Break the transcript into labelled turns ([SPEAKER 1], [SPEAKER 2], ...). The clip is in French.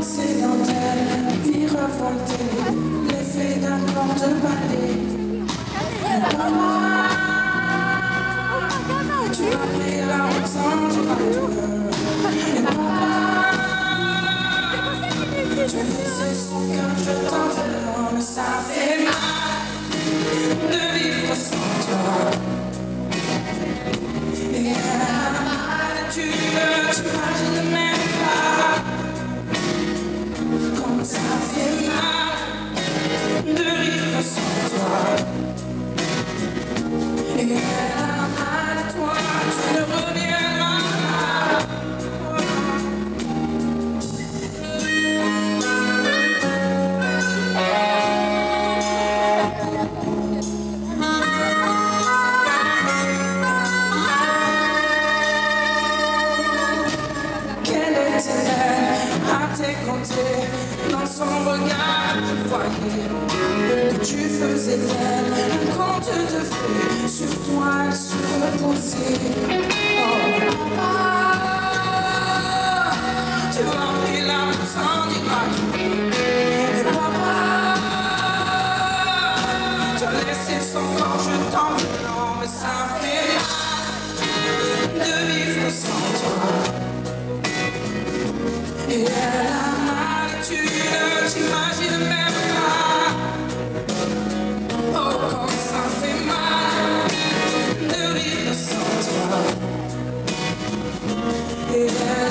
[SPEAKER 1] sédentaire, vie revoltée, l'effet d'un porte-balai. Tu as pris la route sans dire. Je vais laisser son cœur, je t'en veux, mais ça fait mal de vivre sans toi. Et tu t'imagines même pas comme ça fait mal de vivre sans toi. Et à toi, tu ne reviendras pas. Dans son regard, je voyais que tu faisais d'elle un conte de fées. Sur toi, elle se reposait. Oh, tu as pris la route sans dire adieu. Et papa, tu as laissé son corps, je t'en veux. Non, mais ça fait mal de vivre sans toi. Et elle a mal et tu ne t'imagines même pas. Oh, comme ça fait mal de vivre sans toi. Et elle